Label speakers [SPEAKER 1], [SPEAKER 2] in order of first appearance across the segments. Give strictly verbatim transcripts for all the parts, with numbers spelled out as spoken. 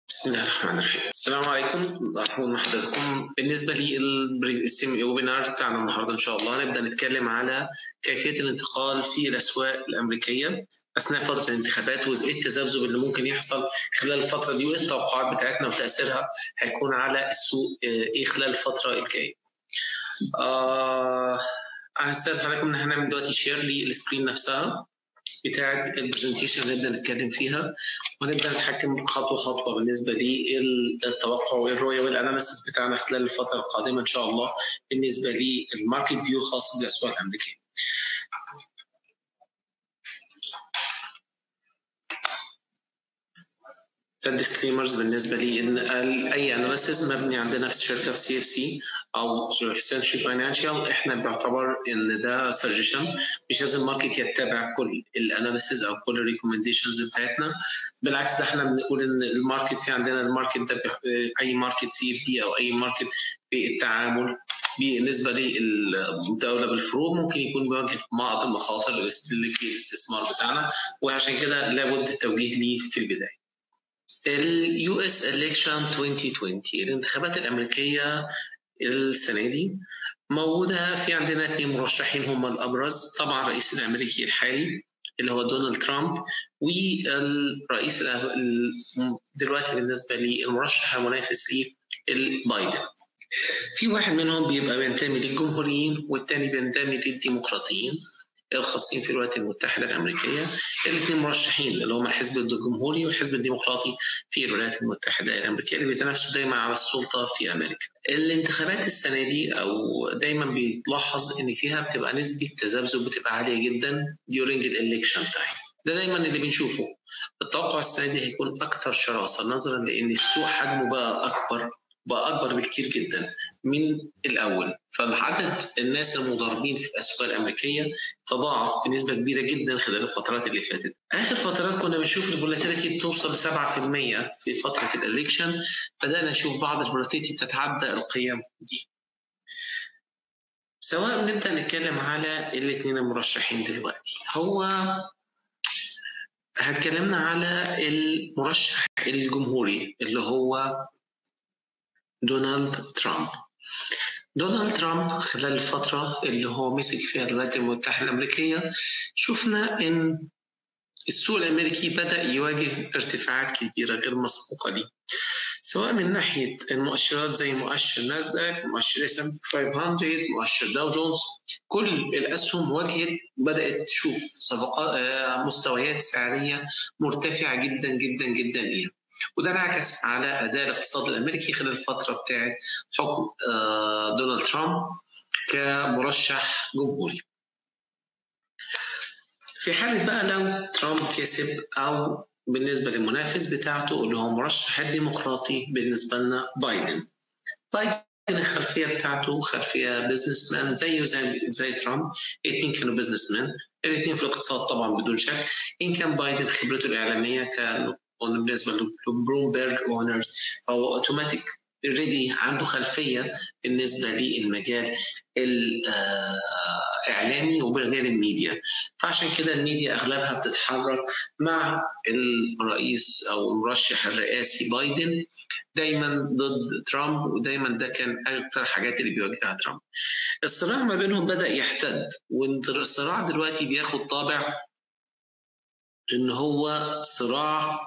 [SPEAKER 1] بسم الله الرحمن الرحيم. السلام عليكم، مرحبا بحضراتكم. بالنسبه للويبينار بتاعنا النهارده ان شاء الله هنبدا نتكلم على كيفيه الانتقال في الاسواق الامريكيه اثناء فتره الانتخابات، وايه التذبذب اللي ممكن يحصل خلال الفتره دي، وايه التوقعات بتاعتنا وتاثيرها هيكون على السوق ايه خلال الفتره الجايه. آه انا استاذ حضراتكم ان احنا هنعمل دلوقتي شير للسكرين نفسها بتاعه البرزنتيشن اللي نبدا نتكلم فيها، ونبدا نتحكم خطوه خطوه بالنسبه للتوقع والرؤيه والاناليسيس بتاعنا خلال الفتره القادمه ان شاء الله بالنسبه للماركت فيو خاص بالاسواق الامريكيه. فالديسكليمرز بالنسبه لي ان اي اناليسيس مبني عندنا في شركه في سي اف سي او في سنشري فاينانشال، احنا بيعتبر ان ده سجشن، مش لازم الماركت يتبع كل الاناليسيز او كل الريكومنديشنز بتاعتنا. بالعكس، ده احنا بنقول ان الماركت في عندنا الماركت ده اي ماركت سي اف دي او اي ماركت بالتعامل بالنسبه للدوله بالفروض ممكن يكون بيواجه بعض المخاطر اللي في الاستثمار بتاعنا، وعشان كده لابد التوجيه ليه في البدايه. اليو اس election ألفين وعشرين، الانتخابات الامريكيه السنه دي موجوده في عندنا اثنين مرشحين هم الابرز، طبعا الرئيس الامريكي الحالي اللي هو دونالد ترامب، والرئيس دلوقتي بالنسبه للمرشح المنافس ليه البايدن. في واحد منهم بيبقى بينتمي للجمهوريين والثاني بينتمي للديمقراطيين الخاصين في الولايات المتحده الامريكيه. الاثنين مرشحين اللي هم الحزب الجمهوري والحزب الديمقراطي في الولايات المتحده الامريكيه اللي بيتنافسوا دايما على السلطه في امريكا. الانتخابات السنه دي او دايما بيتلاحظ ان فيها بتبقى نسبه تذبذب بتبقى عاليه جدا during الالكشن تايم. ده دايما اللي بنشوفه. التوقع السنه دي هيكون اكثر شراسه نظرا لان السوق حجمه بقى اكبر بقى اكبر بكتير جدا من الاول، فعدد الناس المضاربين في الاسواق الامريكيه تضاعف بنسبه كبيره جدا خلال الفترات اللي فاتت. اخر فترات كنا بنشوف الفولاتيليتي بتوصل ل سبعة في المية في فتره الالكشن، بدانا نشوف بعض الفولاتيليتي بتتعدى القيم دي. سواء نبدا نتكلم على الاثنين المرشحين دلوقتي، هو هتكلمنا على المرشح الجمهوري اللي هو دونالد ترامب. دونالد ترامب خلال الفترة اللي هو مسك فيها الولايات المتحدة الأمريكية شفنا إن السوق الأمريكي بدأ يواجه ارتفاعات كبيرة غير مسبوقة ليه، سواء من ناحية المؤشرات زي مؤشر ناسداك، مؤشر اس ام خمسمية، مؤشر داو جونز. كل الأسهم واجهت بدأت تشوف صفقات مستويات سعرية مرتفعة جدا جدا جدا ليها، وده انعكس على اداء الاقتصاد الامريكي خلال الفتره بتاعت حكم دونالد ترامب كمرشح جمهوري. في حاله بقى لو ترامب كسب او بالنسبه للمنافس بتاعته اللي هو مرشح الديمقراطي بالنسبه لنا بايدن. بايدن الخلفيه بتاعته خلفيه بزنس مان زيه زي زي ترامب، الاثنين كانوا بزنس مان، الاثنين في الاقتصاد طبعا بدون شك. ان كان بايدن خبرته الاعلاميه كان بالنسبه لبلومبرج اونرز فهو اوتوماتيك اوريدي عنده خلفيه بالنسبه للمجال الاعلامي ومجال الميديا، فعشان كده الميديا اغلبها بتتحرك مع الرئيس او المرشح الرئاسي بايدن دايما ضد ترامب، ودايما ده كان اكتر حاجات اللي بيواجهها ترامب. الصراع ما بينهم بدا يحتد، والصراع دلوقتي بياخد طابع ان هو صراع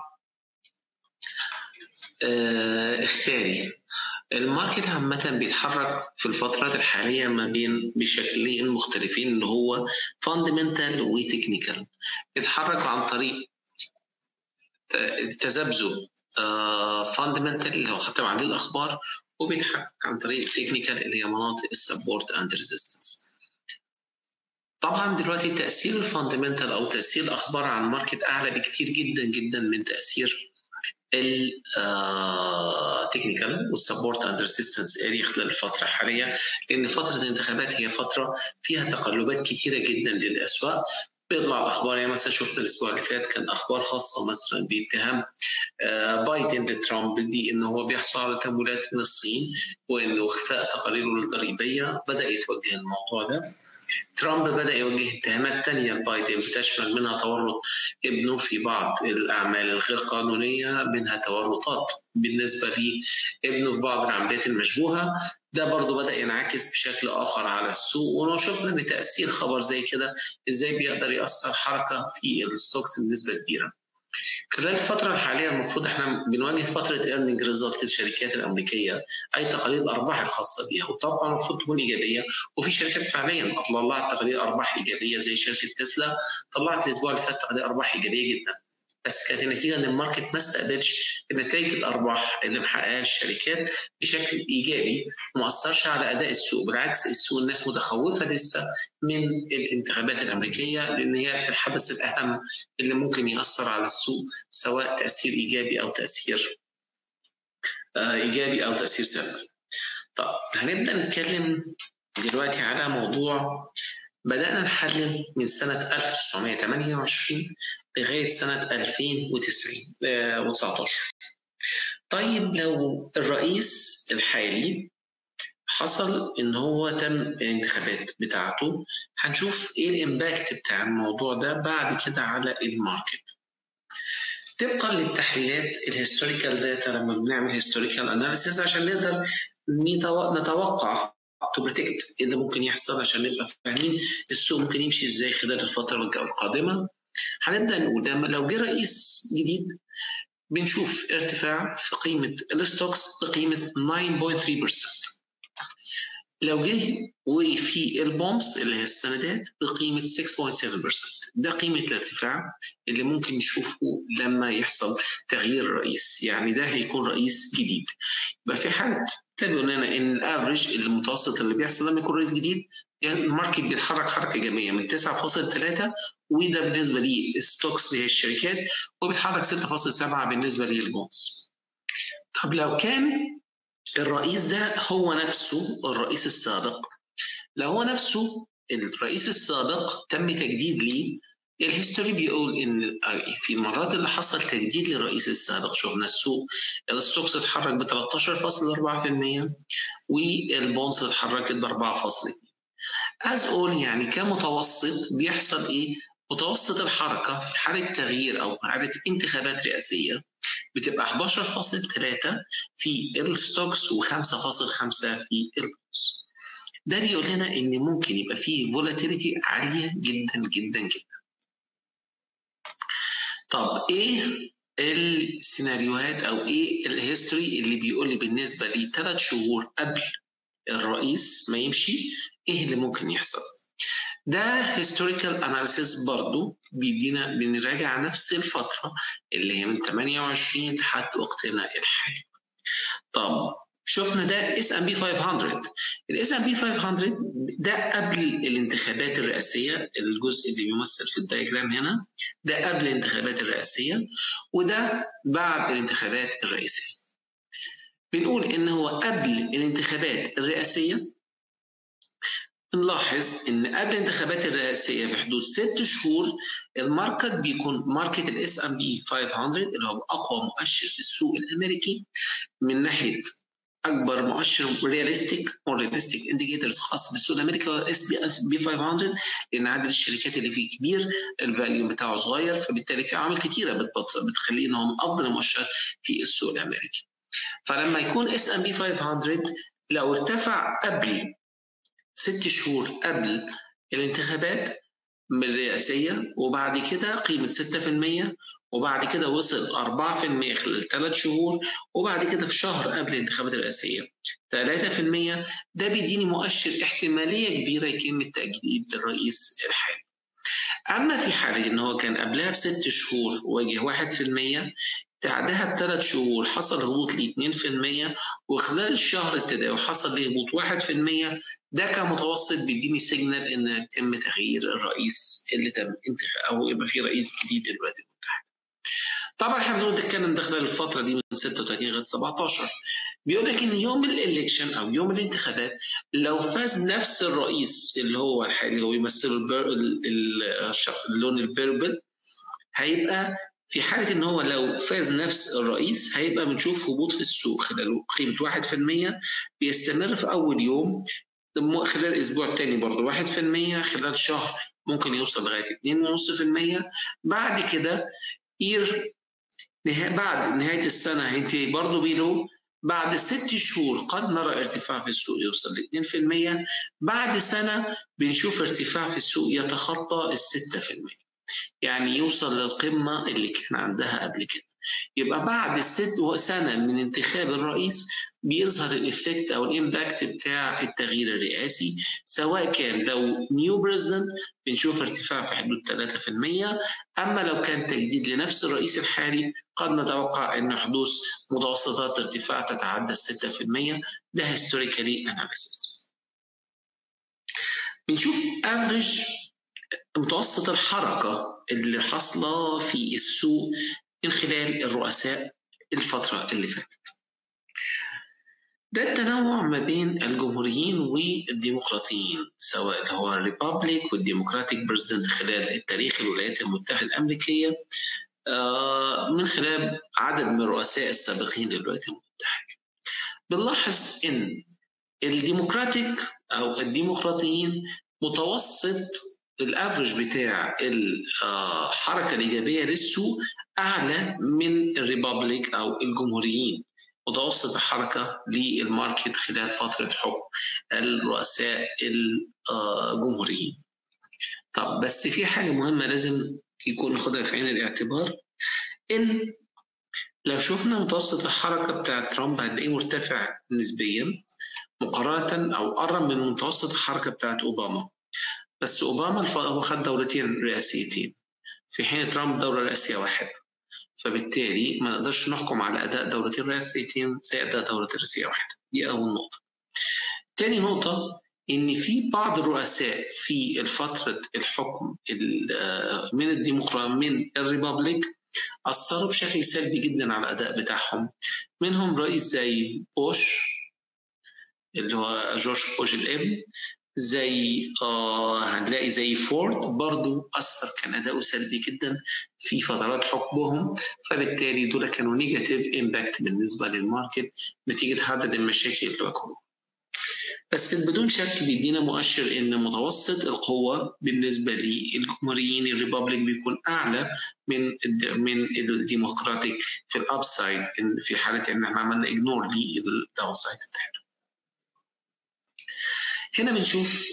[SPEAKER 1] اختياري. الماركت عامة بيتحرك في الفترات الحالية ما بين بشكلين مختلفين اللي هو فاندمنتال وتكنيكال. بيتحرك عن طريق تذبذب فاندمنتال اللي هو خط عند الأخبار، وبيتحرك عن طريق تكنيكال اللي هي مناطق السبورت اند ريزيستنس. طبعا دلوقتي تأثير الفاندمنتال أو تأثير الأخبار على الماركت أعلى بكتير جدا جدا من تأثير التكنيكال والسبورت اند ريزيستنس اريا خلال الفتره الحاليه، لان فتره الانتخابات هي فتره فيها تقلبات كثيره جدا للاسواق. بيطلع الاخبار، يعني مثلا شفت الاسبوع اللي فات كان اخبار خاصه مثلا باتهام بايدن لترامب دي انه هو بيحصل على تمويلات من الصين وانه اخفاء تقاريره الضريبيه، بدا يتوجه الموضوع ده. ترامب بدأ يوجه اتهامات تانية لبايدن بتشمل منها تورط ابنه في بعض الأعمال الغير قانونية، منها تورطات بالنسبة لابنه في بعض العمليات المشبوهة. ده برضو بدأ ينعكس بشكل آخر على السوق، ونشوفنا إن تأثير خبر زي كده إزاي بيقدر يأثر حركة في الستوكس بنسبة كبيرة. خلال الفترة الحالية المفروض احنا بنواجه فترة earning result للشركات الأمريكية، أي تقارير أرباح الخاصة بيها، والتوقع المفروض تكون إيجابية، وفي شركات فعليا طلعت تقارير أرباح إيجابية زي شركة تسلا، طلعت الأسبوع اللي فات تقارير أرباح إيجابية جدا. بس كانت النتيجة إن الماركت ما استقبلش نتائج الأرباح اللي محققها الشركات بشكل إيجابي، وما أثرش على أداء السوق. بالعكس، السوق الناس متخوفة لسه من الانتخابات الأمريكية، لأن هي الحدث الأهم اللي ممكن يأثر على السوق، سواء تأثير إيجابي أو تأثير آه إيجابي أو تأثير سلبي. طب هنبدأ نتكلم دلوقتي على موضوع بدأنا نحلل من سنة ألف وتسعمائة وثمانية وعشرين لغاية سنة ألفين وتسعة عشر. طيب لو الرئيس الحالي حصل إن هو تم الانتخابات بتاعته، هنشوف إيه الإمباكت بتاع الموضوع ده بعد كده على الماركت. طبقا للتحليلات الهيستوريكال داتا، لما بنعمل هيستوريكال اناليسيس عشان نقدر نتوقع تو بريدكت ايه اللي ممكن يحصل، عشان نبقى فاهمين السوق ممكن يمشي ازاي خلال الفتره القادمه. هنبدا نقول لو جه رئيس جديد بنشوف ارتفاع في قيمه الستوكس بقيمه تسعة فاصلة ثلاثة بالمئة. لو جه وفي البونز اللي هي السندات بقيمه ستة فاصلة سبعة بالمئة. ده قيمه الارتفاع اللي ممكن نشوفه لما يحصل تغيير رئيس، يعني ده هيكون رئيس جديد. يبقى في حاله ده بيقول لنا ان الافريج المتوسط اللي بيحصل لما يكون رئيس جديد، يعني الماركت بيتحرك حركه جميعيه من تسعة فاصلة ثلاثة، وده بالنسبه للستوكس اللي هي الشركات، وبيتحرك ستة فاصلة سبعة بالنسبه للبونز. طب لو كان الرئيس ده هو نفسه الرئيس السابق، لو هو نفسه الرئيس السابق تم تجديد ليه، الهيستوري بيقول ان في المرات اللي حصل تجديد للرئيس السابق شفنا السوق الستوكس اتحرك ب ثلاثة عشر فاصلة أربعة بالمئة والبونز اتحركت ب أربعة فاصلة اثنين. از اول يعني كمتوسط بيحصل ايه؟ متوسط الحركه في حاله تغيير او حاله انتخابات رئاسيه بتبقى أحد عشر فاصلة ثلاثة في الستوكس وخمسة فاصلة خمسة في البونز. ده بيقول لنا ان ممكن يبقى فيه فولاتيليتي عاليه جدا جدا جدا. طب ايه السيناريوهات او ايه الهيستوري اللي بيقول لي بالنسبه لثلاث شهور قبل الرئيس ما يمشي ايه اللي ممكن يحصل؟ ده هيستوريكال اناليسيس برضو بيدينا بنراجع نفس الفتره اللي هي من ثمانية وعشرين لحد وقتنا الحالي. طب شفنا ده اس ام بي خمسمائة. الاس ام بي خمسمائة ده قبل الانتخابات الرئاسيه، الجزء اللي بيمثل في الدايجرام هنا ده قبل الانتخابات الرئاسيه، وده بعد الانتخابات الرئاسيه. بنقول ان هو قبل الانتخابات الرئاسيه نلاحظ ان قبل الانتخابات الرئاسيه في حدود ست شهور الماركت بيكون ماركت الاس ام بي خمسمائة اللي هو اقوى مؤشر في السوق الامريكي من ناحيه اكبر مؤشر رياليستيك او رياليستيك انديكيتورز خاص بالسوق الامريكي هو اس بي اس بي خمسمائة، لان عدد الشركات اللي فيه كبير، الفاليو بتاعه صغير، فبالتالي في عوامل كثيره بتخليه انه من افضل المؤشرات في السوق الامريكي. فلما يكون اس ام بي خمسمائة لو ارتفع قبل ست شهور قبل الانتخابات الرئاسية وبعد كده قيمة ستة بالمئة، وبعد كده وصل أربعة بالمئة خلال ثلاث شهور، وبعد كده في شهر قبل الانتخابات الرئاسية ثلاثة بالمئة، ده بيديني مؤشر احتمالية كبيرة يتم تجديد الرئيس الحالي. أما في حالة إن هو كان قبلها بست شهور واجه واحد بالمئة، بعدها بثلاث شهور حصل هبوط ل اثنين بالمئة، وخلال الشهر التداول حصل له هبوط واحد بالمئة، ده كمتوسط بيديني سيجنال ان يتم تغيير الرئيس اللي تم انتخابه او يبقى في رئيس جديد الولايات المتحده. طبعا احنا بنقول نتكلم داخل الفتره دي من ستة وثلاثين لغايه سبعة عشر. بيقول لك ان يوم الالكشن او يوم الانتخابات لو فاز نفس الرئيس اللي هو الحالي هو يمثل اللون البيربل، هيبقى في حالة إن هو لو فاز نفس الرئيس هيبقى بنشوف هبوط في السوق خلال قيمة واحد بالمئة بيستمر في أول يوم، خلال الاسبوع الثاني برضه واحد في المية، خلال شهر ممكن يوصل لغايه اتنين فاصلة خمسة في المية. بعد كده ير نها... بعد نهايه السنه هينتهي برضه بيلو. بعد ست شهور قد نرى ارتفاع في السوق يوصل ل اتنين في المية. بعد سنه بنشوف ارتفاع في السوق يتخطى ال ستة في المية، يعني يوصل للقمه اللي كان عندها قبل كده. يبقى بعد ست سنه من انتخاب الرئيس بيظهر الافكت او الامباكت بتاع التغيير الرئاسي، سواء كان لو نيو بريزيدنت بنشوف ارتفاع في حدود ثلاثة في المية، اما لو كان تجديد لنفس الرئيس الحالي قد نتوقع ان حدوث متوسطات ارتفاع تتعدى ستة في المية. ده هيستوريكالي اناليسيس. بنشوف افريج متوسط الحركه اللي حاصله في السوق من خلال الرؤساء الفتره اللي فاتت. ده التنوع ما بين الجمهوريين والديمقراطيين، سواء اللي هو الريبابليك والديمقراطيك بريزيدنت خلال التاريخ الولايات المتحدة الأمريكية، من خلال عدد من الرؤساء السابقين للولايات المتحدة. بنلاحظ إن الديمقراطيك أو الديمقراطيين متوسط الافرج بتاع الحركة الإيجابية للسوق أعلى من الريبابليك أو الجمهوريين، متوسط الحركة للماركت خلال فترة حكم الرؤساء الجمهوريين. طب بس في حاجة مهمة لازم يكون ناخدها في عين الاعتبار، إن لو شفنا متوسط الحركة بتاع ترامب هتلاقيه مرتفع نسبيا مقارنة أو قرب من متوسط الحركة بتاعت أوباما. بس أوباما هو خد دولتين رئاسيتين في حين ترامب دولة رئاسية واحدة، فبالتالي ما نقدرش نحكم على أداء دولتين رئاسيتين زي أداء دولة رئاسية واحدة. دي أول نقطة. تاني نقطة إن في بعض الرؤساء في الفترة الحكم من الديمقراطية من الريبابليك أثروا بشكل سلبي جدا على الأداء بتاعهم. منهم رئيس زي بوش اللي هو جورج بوش الابن، زي آه هنلاقي زي فورد برضو أثر كان أداؤه سلبي جدا في فترات حكمهم، فبالتالي دول كانوا نيجاتيف امباكت بالنسبة للماركت نتيجة عدد المشاكل اللي واجهوها. بس بدون شك بيدينا مؤشر ان متوسط القوة بالنسبة للجمهوريين الريبابليك بيكون اعلى من من الديمقراطيك في الابسايد، في حالة ان احنا عملنا اجنور للداونسايد بتاعته. هنا بنشوف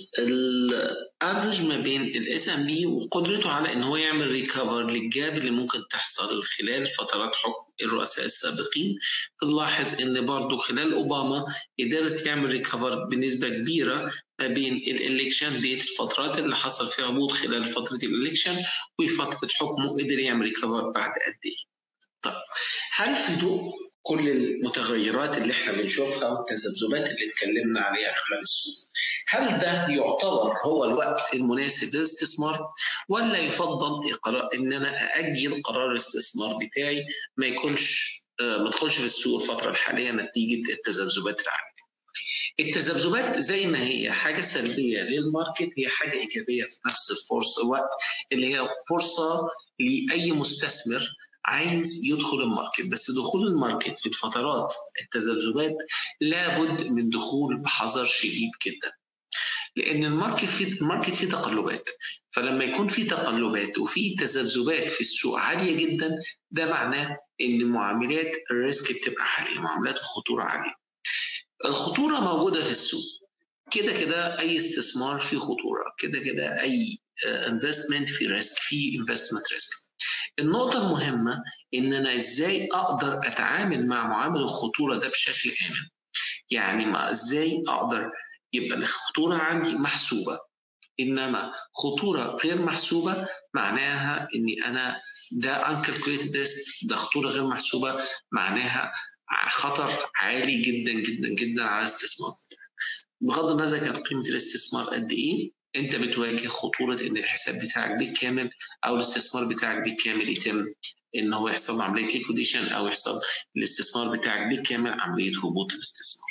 [SPEAKER 1] الافرج ما بين الاس ام بي وقدرته على ان هو يعمل ريكفر للجاب اللي ممكن تحصل خلال فترات حكم الرؤساء السابقين. بنلاحظ ان برضه خلال اوباما قدرت يعمل ريكفر بنسبه كبيره ما بين الالكشن ديت، الفترات اللي حصل فيها هبوط خلال فتره الالكشن وفتره حكمه قدر يعمل ريكفر بعد قد ايه. طب هل في ضوء كل المتغيرات اللي احنا بنشوفها والتذبذبات اللي اتكلمنا عليها خلال السوق، هل ده يعتبر هو الوقت المناسب للاستثمار، ولا يفضل إقرار ان انا ااجل قرار الاستثمار بتاعي ما يكونش ما ادخلش في السوق الفتره الحاليه نتيجه التذبذبات العاليه؟ التذبذبات زي ما هي حاجه سلبيه للماركت، هي حاجه ايجابيه في نفس الفرصه الوقت، اللي هي فرصه لاي مستثمر عايز يدخل الماركت. بس دخول الماركت في الفترات التذبذبات لابد من دخول بحذر شديد جدا، لان الماركت فيه الماركت فيه تقلبات. فلما يكون في تقلبات وفي تذبذبات في السوق عاليه جدا، ده معناه ان معاملات الريسك بتبقى عاليه، معاملات الخطوره عاليه. الخطوره موجوده في السوق، كده كده اي استثمار فيه خطوره، كده كده اي انفستمنت فيه ريسك، فيه انفستمنت ريسك. النقطة المهمة إن أنا إزاي أقدر أتعامل مع معامل الخطورة ده بشكل آمن. يعني ما إزاي أقدر يبقى الخطورة عندي محسوبة، إنما خطورة غير محسوبة معناها إني أنا ده uncalculated risk، ده خطورة غير محسوبة معناها خطر عالي جدا جدا جدا على الاستثمار. بغض النظر كانت قيمة الاستثمار قد إيه، انت بتواجه خطوره ان الحساب بتاعك بالكامل او الاستثمار بتاعك بالكامل يتم ان هو يحصل عمليه ليكويديشن او يحصل الاستثمار بتاعك بالكامل عمليه هبوط الاستثمار.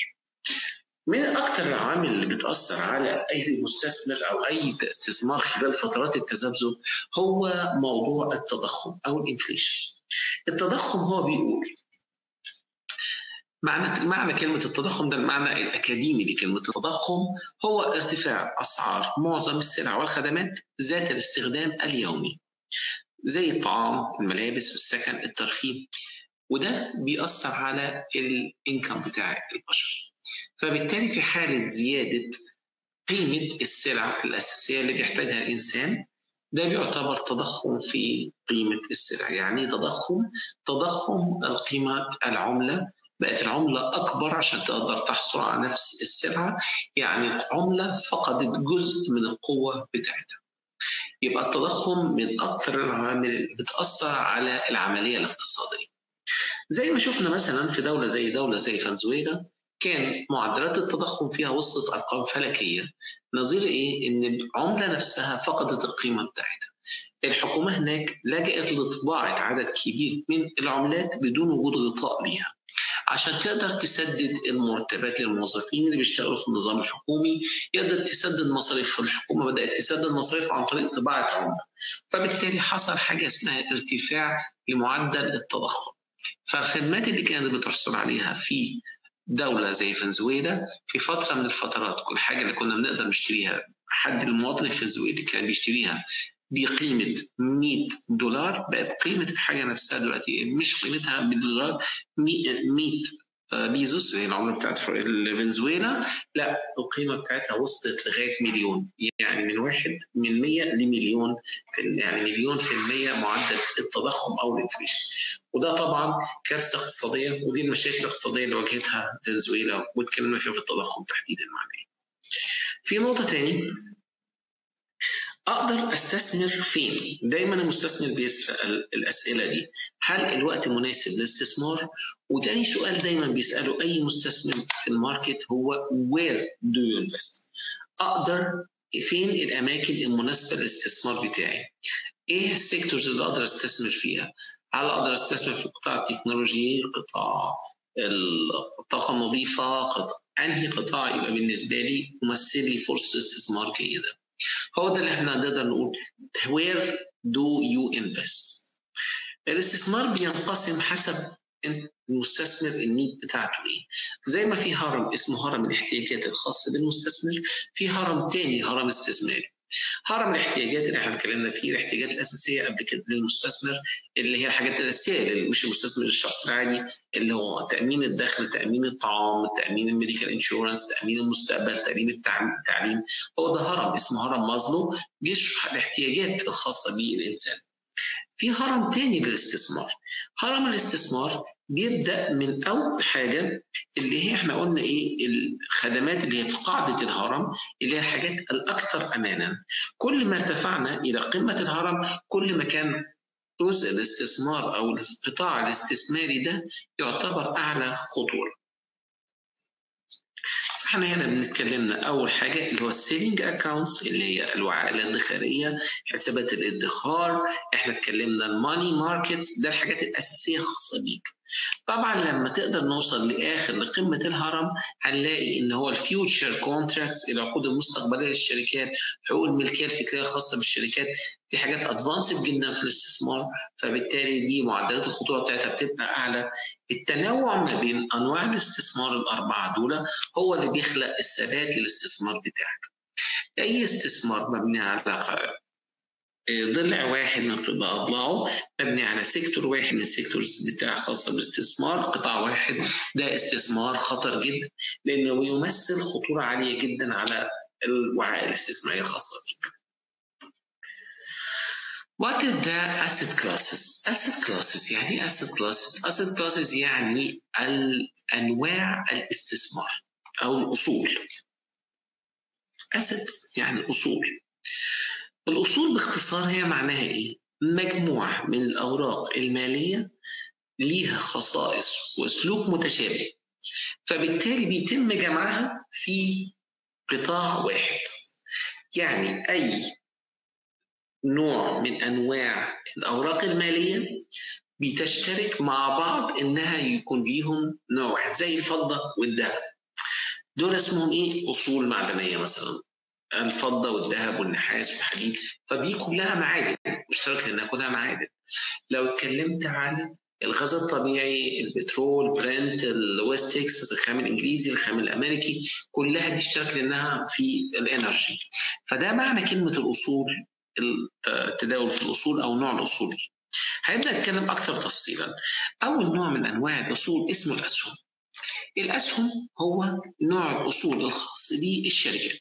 [SPEAKER 1] من اكثر العوامل اللي بتاثر على اي مستثمر او اي استثمار خلال فترات التذبذب هو موضوع التضخم او الانفليشن. التضخم هو بيقول معنى معنى كلمة التضخم ده المعنى الأكاديمي لكلمة التضخم هو ارتفاع أسعار معظم السلع والخدمات ذات الاستخدام اليومي زي الطعام، الملابس، السكن، الترفيه، وده بيأثر على الانكم بتاع البشر. فبالتالي في حالة زيادة قيمة السلع الأساسية اللي بيحتاجها الإنسان ده بيعتبر تضخم في قيمة السلع. يعني تضخم تضخم القيمة العملة، بقت العملة أكبر عشان تقدر تحصل على نفس السلعة، يعني العملة فقدت جزء من القوة بتاعتها. يبقى التضخم من أكثر العوامل اللي بتأثر على العملية الاقتصادية. زي ما شفنا مثلا في دولة زي دولة زي فنزويلا كان معدلات التضخم فيها وصلت أرقام فلكية، نظير إيه؟ إن العملة نفسها فقدت القيمة بتاعتها. الحكومة هناك لجأت لطباعة عدد كبير من العملات بدون وجود غطاء ليها عشان تقدر تسدد المرتبات للموظفين اللي بيشتغلوا في النظام الحكومي، يقدر تسدد مصاريف الحكومة، بدأت تسدد مصاريف عن طريق طباعة عملة. فبالتالي حصل حاجة اسمها ارتفاع لمعدل التضخم. فالخدمات اللي كانت بتحصل عليها في دولة زي فنزويلا في فترة من الفترات، كل حاجة اللي كنا بنقدر نشتريها، حد المواطن الفنزويلي كان بيشتريها بقيمة مية دولار، بقت قيمة الحاجة نفسها دلوقتي مش قيمتها بالدولار مية بيزوس زي العملة بتاعت فنزويلا، لا القيمة بتاعتها وصلت لغاية مليون، يعني من واحد من مية لمليون، في يعني مليون في المية معدل التضخم أو الانفليشن. وده طبعا كارثة اقتصادية، ودي المشاكل الاقتصادية اللي واجهتها فنزويلا واتكلمنا فيها في التضخم تحديدا معناه. في نقطة تاني، أقدر أستثمر فين؟ دايما المستثمر بيسأل الأسئلة دي، هل الوقت مناسب للاستثمار؟ وتاني سؤال دايما بيسأله أي مستثمر في الماركت هو where do you invest؟ أقدر فين الأماكن المناسبة للاستثمار بتاعي؟ إيه السيكتورز اللي أقدر أستثمر فيها؟ هل أقدر أستثمر في قطاع التكنولوجي، قطاع الطاقة النظيفة، قطاع أنهي قطاع يبقى بالنسبة لي ممثل لي فرصة استثمار جيدة؟ هو ده اللي احنا نقدر نقول where do you invest. الاستثمار بينقسم حسب المستثمر النيد بتاعته ايه. زي ما في هرم اسمه هرم الاحتياجات الخاص بالمستثمر، في هرم تاني هرم استثماري. هرم الاحتياجات اللي احنا اتكلمنا فيه الاحتياجات الاساسيه قبل كده للمستثمر، اللي هي الحاجات الاساسيه مش المستثمر الشخص العادي، اللي هو تامين الدخل، تامين الطعام، تامين الميديكال انشورنس، تامين المستقبل، تامين التعليم. هو ده هرم اسمه هرم مازلو بيشرح الاحتياجات الخاصه بالانسان. في هرم تاني للاستثمار. هرم الاستثمار بيبدا من اول حاجه اللي هي احنا قلنا ايه، الخدمات اللي هي في قاعده الهرم، اللي هي الحاجات الاكثر امانا. كل ما ارتفعنا الى قمه الهرم كل ما كان جزء الاستثمار او القطاع الاستثماري ده يعتبر اعلى خطوره. احنا هنا بنتكلمنا اول حاجه اللي هو السيفنج اكاونتس اللي هي الوعاء الادخاريه، حسابات الادخار. احنا اتكلمنا الماني ماركتس، ده الحاجات الاساسيه الخاصه بيك. طبعا لما تقدر نوصل لاخر لقمه الهرم هنلاقي ان هو الفيوتشر كونتراكتس، العقود المستقبليه للشركات، حقوق الملكيه الفكريه الخاصه بالشركات. دي حاجات ادفانسد جدا في الاستثمار، فبالتالي دي معدلات الخطوره بتاعتها بتبقى اعلى. التنوع ما بين انواع الاستثمار الاربعه دول هو اللي بيخلق الثبات للاستثمار بتاعك. اي استثمار مبني على ضلع واحد من اضلاعه، مبني على سيكتور واحد من السيكتورز بتاع خاصه بالاستثمار، قطاع واحد، ده استثمار خطر جدا لانه يمثل خطوره عاليه جدا على الوعاء الاستثماري الخاصه بك. What is the asset classes? Asset classes يعني asset classes. Asset classes يعني الأنواع الاستثمار أو الأصول. Asset يعني أصول. الأصول باختصار هي معناها إيه؟ مجموعة من الأوراق المالية ليها خصائص وأسلوب متشابه، فبالتالي بيتم جمعها في قطاع واحد. يعني أي نوع من أنواع الأوراق المالية بتشترك مع بعض إنها يكون ليهم نوع واحد، زي الفضة والذهب. دول اسمهم إيه؟ أصول معدنية مثلا، الفضة والذهب والنحاس والحديد، فدي كلها معادن مشتركة إنها كلها معادن. لو اتكلمت عن الغاز الطبيعي، البترول، برنت، الويست تكساس، الخام الانجليزي، الخام الامريكي، كلها دي اشترك لانها في الانرجي. فده معنى كلمه الاصول، التداول في الاصول او نوع الاصول دي. هنبدا نتكلم اكثر تفصيلا. اول نوع من انواع الاصول اسمه الاسهم. الاسهم هو نوع الاصول الخاص بالشركات.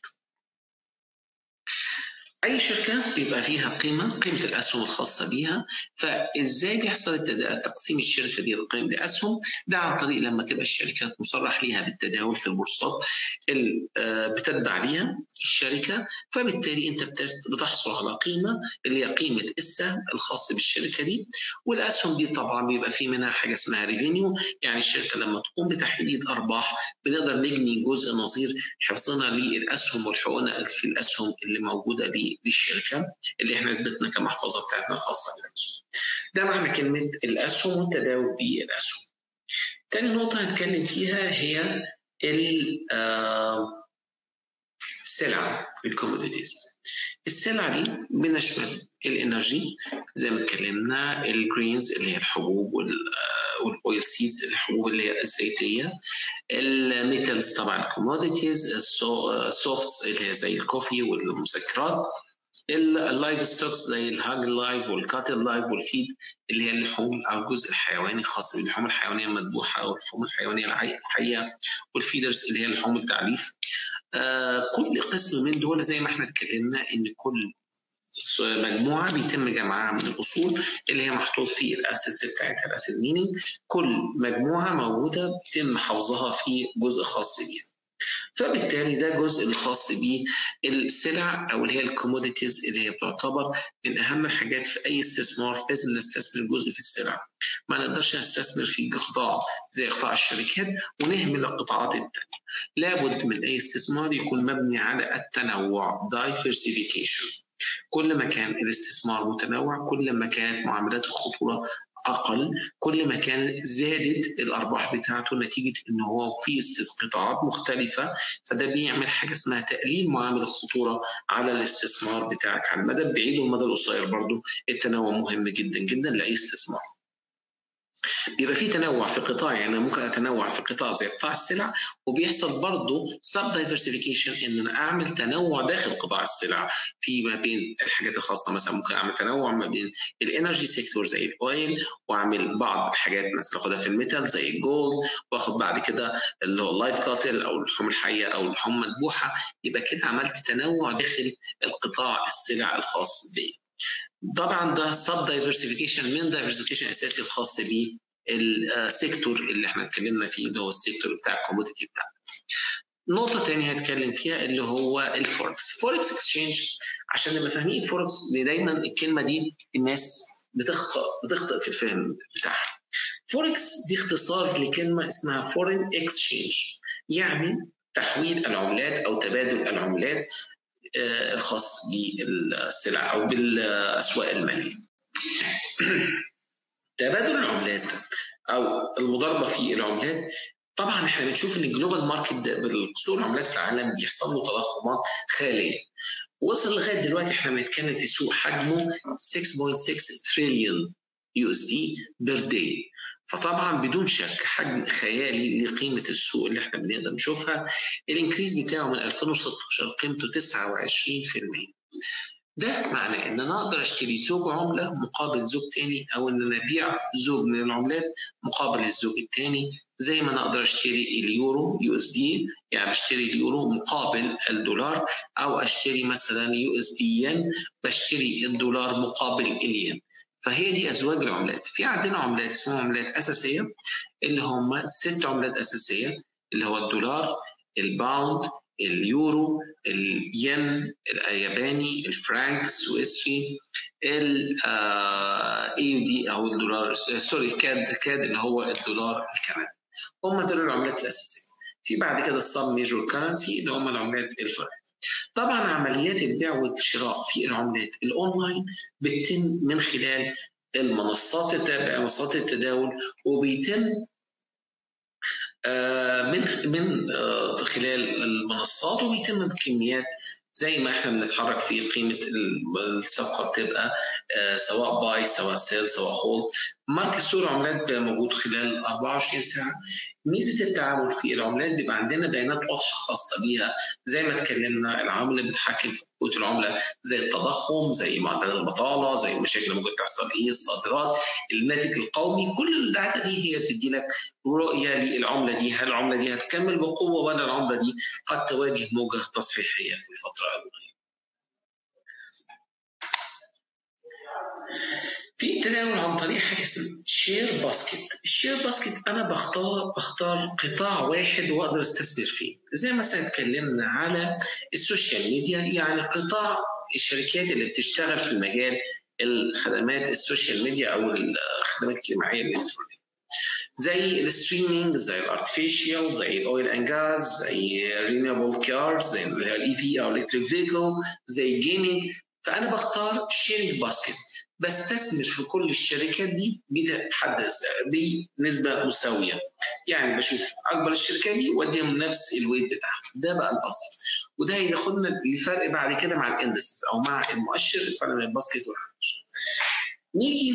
[SPEAKER 1] اي شركه بيبقى فيها قيمه قيمه الاسهم الخاصه بيها. فازاي بيحصل تقسيم الشركه دي لقيمه الاسهم؟ ده عن طريق لما تبقى الشركات مصرح ليها بالتداول في البورصات اللي بتتبع ليها الشركه، فبالتالي انت بتحصل على قيمه اللي هي قيمه السهم الخاص بالشركه دي. والاسهم دي طبعا بيبقى في منها حاجه اسمها ريفينيو، يعني الشركه لما تقوم بتحديد ارباح بنقدر نجني جزء نظير حفظنا للاسهم والحقوق في الاسهم اللي موجوده للشركه اللي احنا اثبتنا كمحفظه بتاعتنا الخاصه بالاسهم. ده معنى كلمه الاسهم والتداول بالاسهم. تاني نقطه هنتكلم فيها هي السلع، الكوموديتيز. السلع دي بنشمل الانرجي زي ما اتكلمنا، الجرينز اللي هي الحبوب والاويل سيدز الحبوب اللي هي الزيتيه، الميتالز طبعا الكوموديتيز، السوفتس اللي هي زي الكوفي والمسكرات، اللايف ستوكس زي الهاج لايف والكاتل لايف والفيد اللي هي اللحوم او الجزء الحيواني الخاص باللحوم الحيوانيه المذبوحه او اللحوم الحيوانيه الحيه، والفيدرز اللي هي لحوم التعليف. آه كل قسم من دول زي ما احنا اتكلمنا ان كل مجموعه بيتم جمعها من الاصول اللي هي محطوط في الاسيتس بتاعتها، الاسيت مينينج. كل مجموعه موجوده بيتم حفظها في جزء خاص بيها. فبالتالي ده جزء الخاص بالسلع او اللي هي الكوموديتيز اللي هي بتعتبر من اهم الحاجات في اي استثمار. لازم نستثمر جزء في السلع، ما نقدرش نستثمر في قطاع زي قطاع الشركات ونهمل القطاعات الثانيه. لابد من اي استثمار يكون مبني على التنوع، diversification. كل ما كان الاستثمار متنوع كل ما كانت معاملات الخطوره اقل، كل ما كان زادت الارباح بتاعته نتيجه ان هو في قطاعات مختلفه. فده بيعمل حاجه اسمها تقليل معامل الخطوره على الاستثمار بتاعك على المدى البعيد والمدى القصير. برضو التنوع مهم جدا جدا لاي استثمار. بيبقى في تنوع في قطاع، يعني ممكن اتنوع في قطاع زي قطاع السلع، وبيحصل برضه سب دايفرسيفيكيشن ان انا اعمل تنوع داخل قطاع السلع في ما بين الحاجات الخاصه. مثلا ممكن اعمل تنوع ما بين الانرجي سيكتور زي الاويل، واعمل بعض الحاجات مثلا اخدها في الميتال زي الجولد، واخد بعد كده اللي هو اللايف كاتل او اللحوم الحيه او اللحوم مذبوحه. يبقى كده عملت تنوع داخل القطاع السلع الخاص بي. طبعا ده سب دايفرسيفيكيشن من دايفرسيفيكيشن اساسي الخاص بيه السيكتور اللي احنا اتكلمنا فيه، اللي هو السيكتور بتاع الكوموديتي بتاعنا. نقطة تانية هتكلم فيها اللي هو الفوركس، فوركس اكسشينج. عشان نبقى فاهمين فوركس، دايما الكلمة دي الناس بتخطئ بتخطئ في الفهم بتاعها. فوركس دي اختصار لكلمة اسمها فورين اكسشينج، يعني تحويل العملات او تبادل العملات الخاص بالسلع او بالاسواق المالية. تبادل العملات او المضاربه في العملات، طبعا احنا بنشوف ان الجلوبال ماركت بالسوق العملات في العالم بيحصل له تضخمات خياليه. وصل لغايه دلوقتي احنا بنتكلم في سوق حجمه ستة فاصلة ستة تريليون يو اس دي بير داي. فطبعا بدون شك حجم خيالي لقيمه السوق اللي احنا بنقدر نشوفها. الانكريز بتاعه من ألفين وستاشر قيمته تسعة وعشرين بالمية. ده معناه ان انا اقدر اشتري زوج عمله مقابل زوج تاني، او ان انا ابيع زوج من العملات مقابل الزوج التاني. زي ما انا اقدر اشتري اليورو يو اس دي، يعني بشتري اليورو مقابل الدولار، او اشتري مثلا يو اس دي ين بشتري الدولار مقابل الين. فهي دي ازواج العملات. في عندنا عملات اسمها عملات اساسيه اللي هم ست عملات اساسيه، اللي هو الدولار، الباوند، اليورو، الين الياباني، الفرنك السويسري، الاي يو دي او الدولار سوري كاد كاد اللي هو الدولار الكندي. هم دول العملات الاساسيه. في بعد كده السب ميجور كرنسي اللي هم العملات الفرعيه. طبعا عمليات البيع والشراء في العملات الاونلاين بتتم من خلال المنصات التابعه منصات التداول، وبيتم من من خلال المنصات، وبيتم بكميات زي ما احنا بنتحرك في قيمه الصفقه بتبقى سواء باي سواء سيل سواء هولد. ماركت سوق العملات موجود خلال أربعة وعشرين ساعة. ميزة التعامل في العملات بيبقى عندنا بيانات واضحة خاصة بيها، زي ما اتكلمنا العوامل اللي بتحكم في قوة العملة زي التضخم، زي معدل البطالة، زي المشاكل اللي ممكن تحصل ايه، الصادرات، الناتج القومي. كل الداتا دي هي بتدي لك رؤية للعملة دي، هل العملة دي هتكمل بقوة ولا العملة دي قد تواجه موجة تصحيحية في الفترة القادمة. في تداول عن طريق حاجه اسمها شير باسكت. الشير باسكت انا بختار بختار قطاع واحد واقدر استثمر فيه، زي مثلا اتكلمنا على السوشيال ميديا، يعني قطاع الشركات اللي بتشتغل في المجال الخدمات السوشيال ميديا او الخدمات الاجتماعيه الالكترونيه، زي الستريمينج، زي الارتفيشال، زي الاويل اند جاز، زي رينيوبل كارز، زي الاي في او الكتريك فيكل، زي الجيمنج. فانا بختار شيرنج باسكت، بستثمر في كل الشركات دي بحد بنسبه مساويه، يعني بشوف اكبر الشركات دي واديهم نفس الويت بتاعها. ده بقى الباسكت، وده هياخدنا لفرق بعد كده مع الاندكس او مع المؤشر، الفرق بين الباسكت والمؤشر. نيجي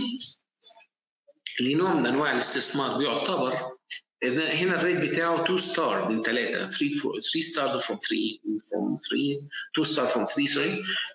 [SPEAKER 1] لنوع من انواع الاستثمار بيعتبر هنا الريت بتاعه two ستار من ثلاثة، three stars from three from three two star from three sorry.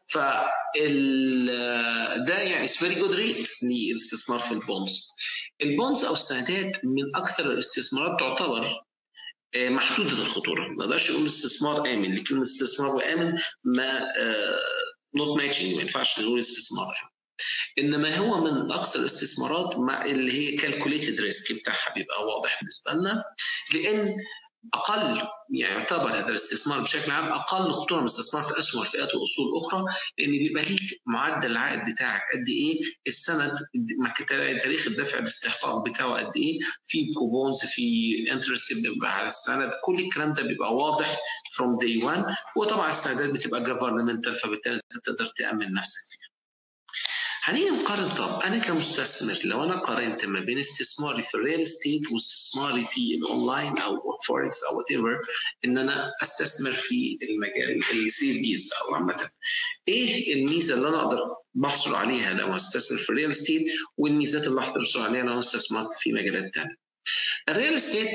[SPEAKER 1] فال ده يعني it's very good rate للاستثمار في البونز. البونز او السندات من اكثر الاستثمارات تعتبر محدودة الخطورة، ما نقدرش نقول استثمار آمن، لكن استثمار وآمن ما not matching، ما ينفعش نقول استثمار، انما هو من اكثر الاستثمارات مع اللي هي كالكوليتد ريسك بتاعها بيبقى واضح بالنسبه لنا، لان اقل يعني يعتبر هذا الاستثمار بشكل عام اقل خطوره من استثمار في اسهم الفئات واصول اخرى، لان بيبقى ليك معدل العائد بتاعك قد ايه، السند تاريخ الدفع الاستحقاق بتاعه قد ايه، في كوبونز، في انترست بيبقى على السند، كل الكلام ده بيبقى واضح فروم داي واحد. وطبعا السندات بتبقى جفرنمنتال، فبالتالي انت تقدر تامن نفسك فيها. هنيجي نقارن، طب انا كمستثمر لو انا قارنت ما بين استثماري في الريال استيت واستثماري في الاونلاين او فوركس او وات ايفر، ان انا استثمر في المجال السي ديز او عامه، ايه الميزه اللي انا اقدر بحصل عليها لو استثمر في الريال استيت، والميزات اللي اقدر احصل عليها لو استثمرت في مجالات ثانيه؟ الريال استيت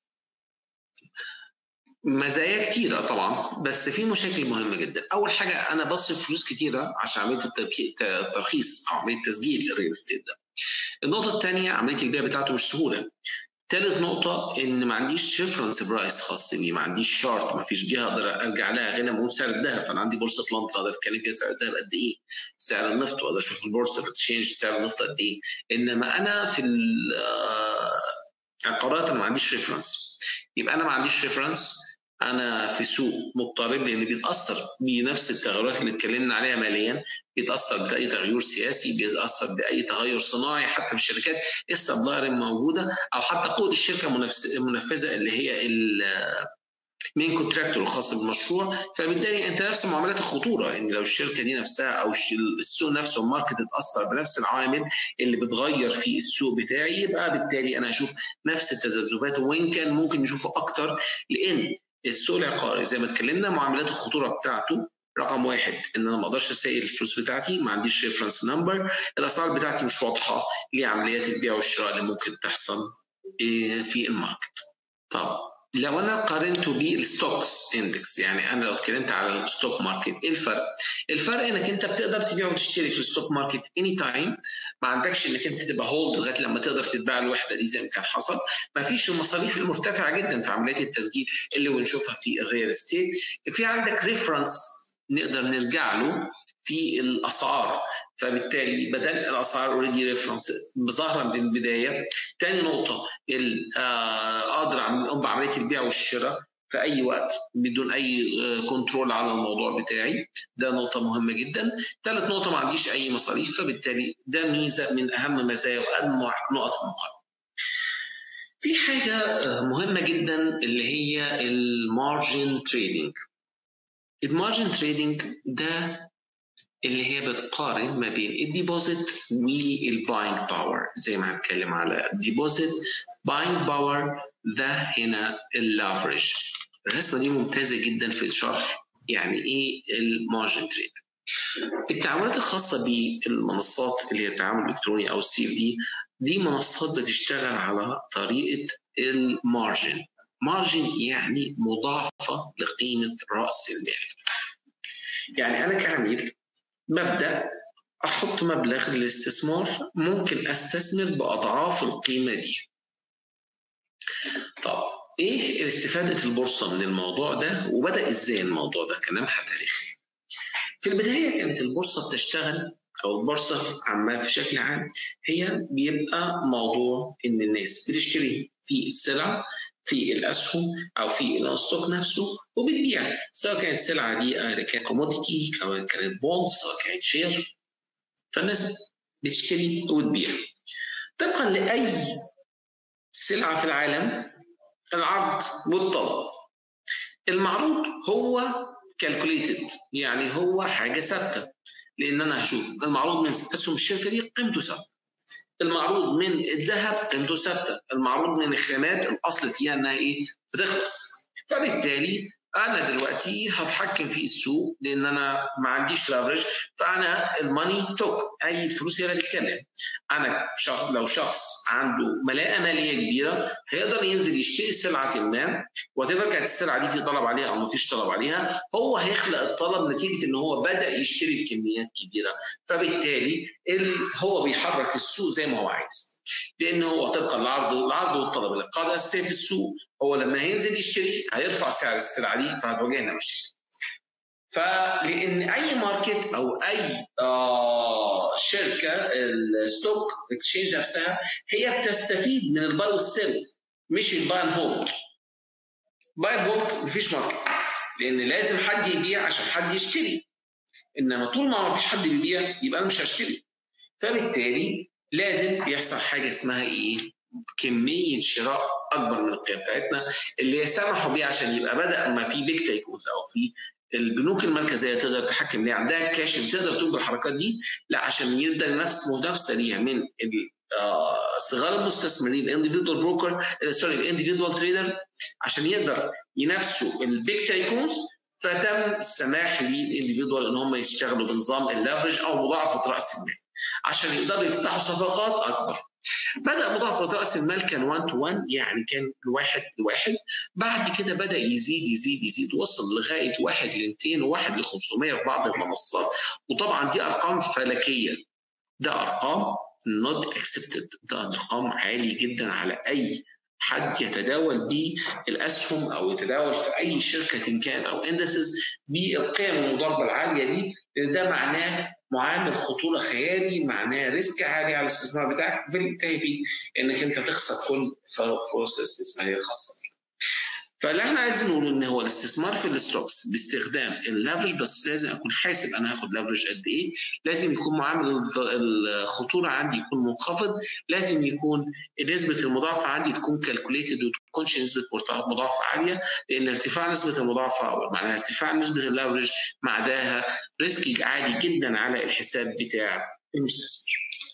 [SPEAKER 1] مزايا كتيرة طبعا، بس في مشاكل مهمة جدا. أول حاجة أنا بصرف فلوس كتيرة عشان عملية الترخيص أو عملية تسجيل الريل استيت ده. النقطة الثانية عملية البيع بتاعته مش سهولة. ثالث نقطة إن ما عنديش ريفرنس برايس خاص بيه، ما عنديش شارت، ما فيش جهة أقدر أرجع لها غير لما أقول سعر الذهب. فأنا عندي بورصة لندن أقدر أتكلم فيها سعر الذهب قد إيه، سعر النفط، وأقدر أشوف البورصة بتشينج سعر النفط قد إيه. إنما أنا في العقارات أنا ما عنديش ريفرنس، يبقى أنا ما عنديش ريفرنس، أنا في سوق مضطرب، لأن بيتأثر بنفس التغيرات اللي اتكلمنا عليها ماليا، بيتأثر بأي تغير سياسي، بيتأثر بأي تغير صناعي، حتى في الشركات السبلاير موجودة، أو حتى قوة الشركة المنفذة اللي هي المين كونتراكتور الخاص بالمشروع. فبالتالي أنت نفس معاملات الخطورة، إن لو الشركة دي نفسها أو السوق نفسه الماركت اتأثر بنفس العوامل اللي بتغير في السوق بتاعي، يبقى بالتالي أنا هشوف نفس التذبذبات، وإن كان ممكن نشوفه أكتر، لأن السوق العقاري زي ما اتكلمنا معاملات الخطوره بتاعته رقم واحد ان انا ما اقدرش اسيل الفلوس بتاعتي، ما عنديش ريفرنس نمبر، الاسعار بتاعتي مش واضحه لعمليات البيع والشراء اللي ممكن تحصل في الماركت. طب لو انا قارنته بالستوكس اندكس، يعني انا لو اتكلمت على الستوك ماركت، ايه الفرق؟ الفرق انك انت بتقدر تبيع وتشتري في الستوك ماركت اني تايم، ما عندكش انك انت تبقى هولد لغايه لما تقدر تتباع الوحده دي زي ما كان حصل، ما فيش المصاريف المرتفعه جدا في عمليات التسجيل اللي بنشوفها في الريال استيت، في عندك ريفرنس نقدر نرجع له في الاسعار، فبالتالي بدل الاسعار اوريدي ريفرنس ظاهره من البدايه. ثاني نقطه اقدر اقوم بعمليه البيع والشراء في اي وقت بدون اي كنترول على الموضوع بتاعي، ده نقطه مهمه جدا. ثالث نقطه ما عنديش اي مصاريف، فبالتالي ده ميزه من اهم مزايا واهم نقط المقارنه. في حاجه مهمه جدا اللي هي المارجن تريدنج. المارجن تريدنج ده اللي هي بتقارن ما بين الديبوزيت والباينج باور، زي ما هنتكلم على الديبوزيت باينج باور، ده هنا اللافرج. الرسمه دي ممتازه جدا في الشرح يعني ايه المارجن تريد. التعاملات الخاصة بالمنصات اللي هي التعامل الإلكتروني أو السي اف دي، دي منصات بتشتغل على طريقة المارجن. مارجن يعني مضاعفة لقيمة رأس المال. يعني أنا كعميل ببدأ أحط مبلغ للاستثمار، ممكن أستثمر بأضعاف القيمة دي. طب إيه استفادة البورصة من الموضوع ده؟ وبدأ إزاي الموضوع ده كنمحة تاريخي؟ في البداية كانت البورصة بتشتغل، أو البورصة عامة في شكل عام، هي بيبقى موضوع إن الناس بتشتري في السلع، في الأسهم أو في الستوك نفسه، وبتبيع، سواء كانت السلعة دي كانت كوموديتي، سواء كانت بوند، سواء كانت شير. فالناس بتشتري وتبيع طبقا لأي سلعة في العالم، العرض والطلب. المعروض هو كالكوليتد، يعني هو حاجة ثابتة، لأن أنا هشوف المعروض من أسهم الشركة دي قيمته ثابتة، المعروض من الذهب قيمته ثابتة، المعروض من الخامات الأصل فيها إنها إيه؟ بتخلص. فبالتالي أنا دلوقتي هتحكم في السوق، لأن أنا ما عنديش لافرج، فأنا الماني توك، أي فلوس هي اللي بتتكلم. أنا شخص، لو شخص عنده ملاءة مالية كبيرة هيقدر ينزل يشتري سلعة ما، وتبقى كانت السلعة دي في طلب عليها أو ما فيش طلب عليها، هو هيخلق الطلب نتيجة إن هو بدأ يشتري بكميات كبيرة. فبالتالي هو بيحرك السوق زي ما هو عايز، لأن هو طبقا للعرض العرض والطلب. القاعدة الأساسية في السوق هو لما هينزل يشتري هيرفع سعر السلعة دي، فهتواجهنا مشاكل. فلأن أي ماركت أو أي آه شركة، الستوك اكسشينج نفسها هي بتستفيد من الباي والسيل، مش الباي اند هولد. باي اند هولد مفيش ماركت، لأن لازم حد يبيع عشان حد يشتري، إنما طول ما مفيش حد بيبيع يبقى أنا مش هشتري. فبالتالي لازم بيحصل حاجه اسمها ايه؟ كميه شراء اكبر من القيمه بتاعتنا، اللي سمحوا بيه عشان يبقى بدا ما في بيج تايكونز او في البنوك المركزيه تقدر تحكم ليه عندها كاش بتقدر تقوم بالحركات دي. لا، عشان يبدا نفس منافسه ليها من صغار المستثمرين، الانديفيدوال بروكر، سوري الانديفيدوال تريدر، عشان يقدر ينافسوا البيج تايكونز. فتم السماح للانديفيدوال ان هم يشتغلوا بنظام اللافرج او مضاعفه راس المال عشان يقدروا يفتحوا صفقات اكبر. بدا مضاعفه راس المال كان واحد تو واحد، يعني كان الواحد لواحد. بعد كده بدا يزيد يزيد يزيد، وصل لغايه واحد ل مئتين وواحد ل خمسمائة في بعض المنصات. وطبعا دي ارقام فلكيه، ده ارقام not accepted، ده ارقام عالي جدا على اي حد يتداول بالاسهم او يتداول في اي شركه كانت او اندسز بالقيم المضاربه العاليه دي. ده معناه معامل خطوره خيالي، معناه ريسك عالي على الاستثمار بتاعك، فبالتالي في انك انت تخسر كل فرص الاستثماريه الخاصه بك. فاللي احنا عايزين نقوله ان هو الاستثمار في الستوكس باستخدام اللافرج، بس لازم اكون حاسب انا هاخد لافرج قد ايه، لازم يكون معامل الخطوره عندي يكون منخفض، لازم يكون نسبه المضاعفه عندي تكون كالكوليتد وتكونش نسبه مضاعفه عاليه، لان ارتفاع نسبه المضاعفه او معناها ارتفاع نسبه اللافرج معناها ريسك عالي جدا على الحساب بتاع المستثمر.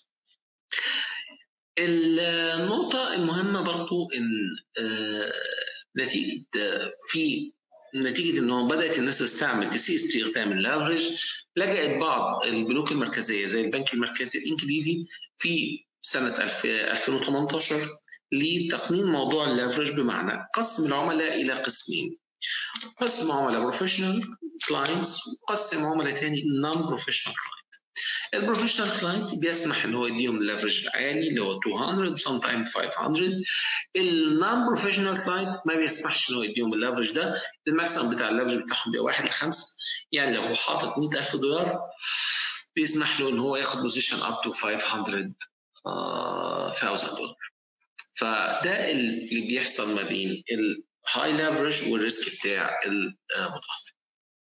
[SPEAKER 1] النقطه المهمه برضو ان آه نتيجه في نتيجه انه بدات الناس تستعمل تسيء استخدام اللافرج، لجأت بعض البنوك المركزيه زي البنك المركزي الانجليزي في سنه ألفين وثمانية عشر لتقنين موضوع اللافرج، بمعنى قسم العملاء الى قسمين: قسم عملاء بروفيشنال كلاينتس وقسم عملاء ثاني نون بروفيشنال كلاينت. البروفيشنال كلاينت بيسمح ان هو يديهم الليفرج العالي اللي هو مئتين sometimes خمسمائة. النون بروفيشنال كلاينت ما بيسمحش ان هو يديهم الليفرج ده، الماكسيمم بتاع الليفرج بتاعهم بيبقى واحد لخمسه. يعني لو هو حاطط مئة ألف دولار بيسمح له ان هو ياخد بوزيشن اب تو خمسمائة ألف دولار. فده اللي بيحصل ما بين الهاي ليفرج والريسك بتاع المضاعف.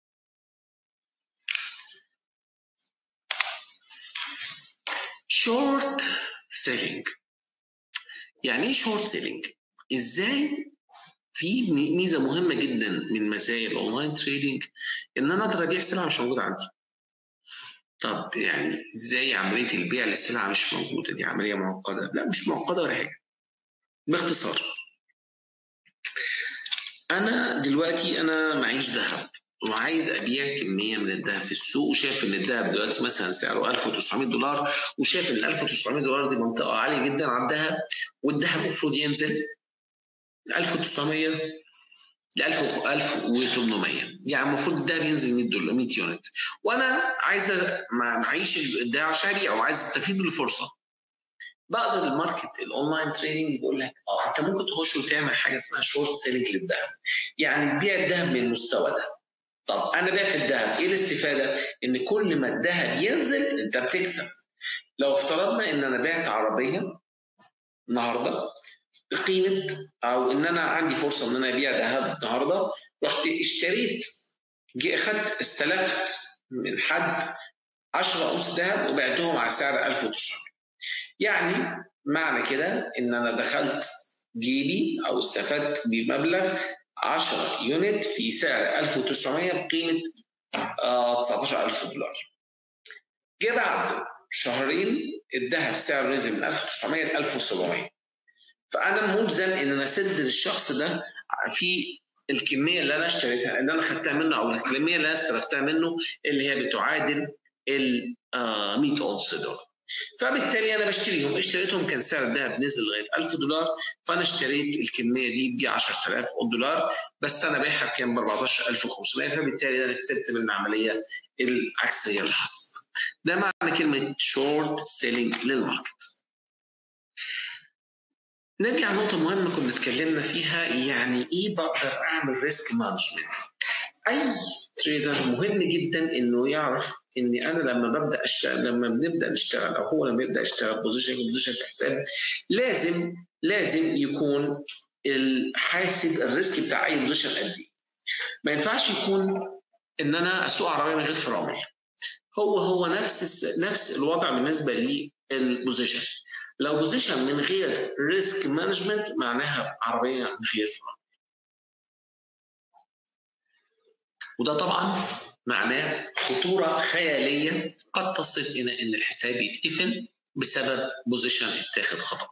[SPEAKER 1] شورت سيلينج. يعني ايه شورت سيلينج؟ ازاي؟ في ميزه مهمه جدا من مزايا الاونلاين تريدنج ان انا اقدر ابيع سلعه مش موجوده عندي. طب يعني ازاي عمليه البيع للسلعه مش موجوده؟ دي عمليه معقده؟ لا، مش معقده ولا حاجه. باختصار، انا دلوقتي انا معيش ذهب، وعايز ابيع كميه من الذهب في السوق، وشايف ان الذهب دلوقتي مثلا سعره ألف وتسعمية دولار، وشايف ان ألف وتسعمية دولار دي منطقه عاليه جدا على الذهب، والذهب المفروض ينزل ألف وتسعمية ل ألف وثمانمية، يعني المفروض الذهب ينزل مية دولار مية يونت، وانا عايز معيش الذهب عشان ابيعه وعايز استفيد من الفرصه. بقدر الماركت الاونلاين تريدنج بيقول لك اه انت ممكن تخش وتعمل حاجه اسمها شورت سيلينج للذهب، يعني تبيع الذهب من المستوى ده. طب انا بعت الذهب، ايه الاستفاده؟ ان كل ما الذهب ينزل انت بتكسب. لو افترضنا ان انا بعت عربيه النهارده بقيمه، او ان انا عندي فرصه ان انا ابيع ذهب النهارده، رحت اشتريت، جي اخدت استلفت من حد عشرة أونص ذهب وبعتهم على سعر ألف وتسعمية، يعني معنى كده ان انا دخلت جيبي او استفدت بمبلغ عشرة يونت في سعر ألف وتسعمية بقيمه آه تسعتاشر ألف دولار. جه بعد شهرين الذهب سعره نزل من ألف وتسعمية ل ألف وسبعمية، فانا ملزم ان انا اسدد الشخص ده في الكميه اللي انا اشتريتها، اللي انا خدتها منه، او الكميه اللي انا استلفتها منه، اللي هي بتعادل ال مية اونص دولار. فبالتالي انا بشتريهم، اشتريتهم كان سعر الذهب نزل لغايه ألف دولار، فانا اشتريت الكميه دي ب عشرة آلاف دولار، بس انا بايعها بكام؟ ب أربعتاشر ألف وخمسمية، فبالتالي انا كسبت من العمليه العكسيه اللي حصلت. ده معنى كلمه شورت سيلينج للماركت. نرجع لنقطه مهمه كنا اتكلمنا فيها، يعني ايه بقدر اعمل ريسك مانجمنت. اي تريدر مهم جدا انه يعرف اني انا لما ببدا اشتغل، لما بنبدا نشتغل، او هو لما يبدا يشتغل بوزيشن بوزيشن في حساب، لازم لازم يكون حاسب الريسك بتاع اي بوزيشن قد ايه. ما ينفعش يكون ان انا اسوق عربيه من غير فرامل، هو هو نفس نفس الوضع بالنسبه للبوزيشن. لو بوزيشن من غير ريسك مانجمنت معناها عربيه من غير فرامل، وده طبعا معناه خطوره خياليه قد تصل الى ان الحساب يتقفل بسبب بوزيشن اتاخد خطا.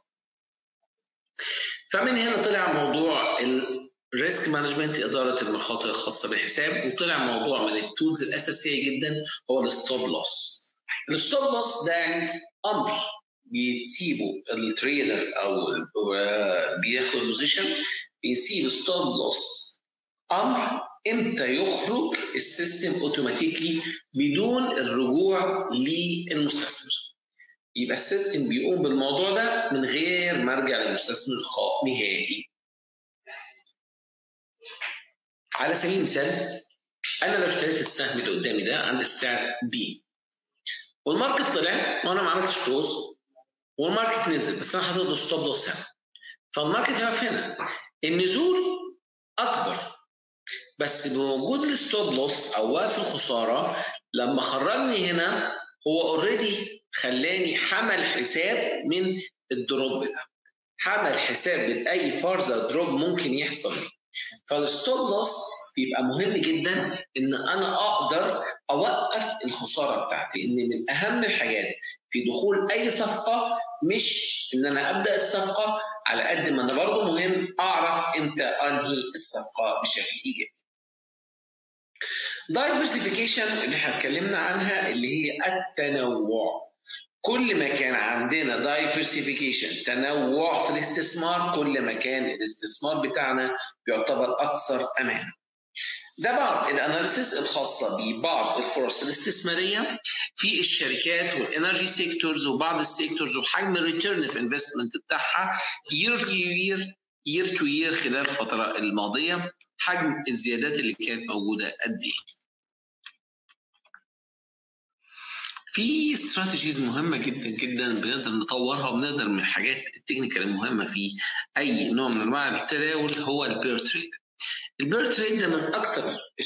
[SPEAKER 1] فمن هنا طلع موضوع الريسك مانجمنت، اداره المخاطر الخاصه بالحساب، وطلع موضوع من التولز الاساسيه جدا هو الستوب لوس. الستوب لوس ده يعني امر بيسيبه التريدر او بياخد بوزيشن، بيسيب ستوب لوس امر امتى يخرج السيستم اوتوماتيكلي بدون الرجوع للمستثمر. يبقى السيستم بيقوم بالموضوع ده من غير ما ارجع للمستثمر نهائي. على سبيل المثال، انا لو اشتريت السهم اللي قدامي ده عند السعر بي، والماركت طلع وانا ما عملتش كلوز، والماركت نزل بس انا حاطط له ستوب لوس هنا، فالماركت هيقف هنا، النزول اكبر، بس بوجود الستوب لوس او وقف الخساره لما خرجني هنا هو اوريدي خلاني حمل حساب من الدروب ده، حمل حساب من اي فارزه دروب ممكن يحصل. فالستوب لوس بيبقى مهم جدا ان انا اقدر اوقف الخساره بتاعتي، ان من اهم الحاجات في دخول اي صفقه مش ان انا ابدا الصفقه، على قد ما انا برضه مهم اعرف امتى انهي الصفقه بشكل ايجابي. دايفرسيفيكيشن اللي احنا اتكلمنا عنها اللي هي التنوع. كل ما كان عندنا دايفرسيفيكيشن، تنوع في الاستثمار، كل ما كان الاستثمار بتاعنا بيعتبر اكثر امان. ده بعض الاناليسيس الخاصه ببعض الفرص الاستثماريه في الشركات والانرجي سيكتورز وبعض السيكتورز، وحجم الريتيرن في انفستمنت بتاعها يير تو يير يير تو يير خلال الفتره الماضيه، حجم الزيادات اللي كانت موجوده قد ايه. في استراتيجيز مهمه جدا جدا بنقدر نطورها، وبنقدر من الحاجات التكنيكال المهمه في اي نوع من انواع التداول هو البير تريد. البير تريد ده من اكثر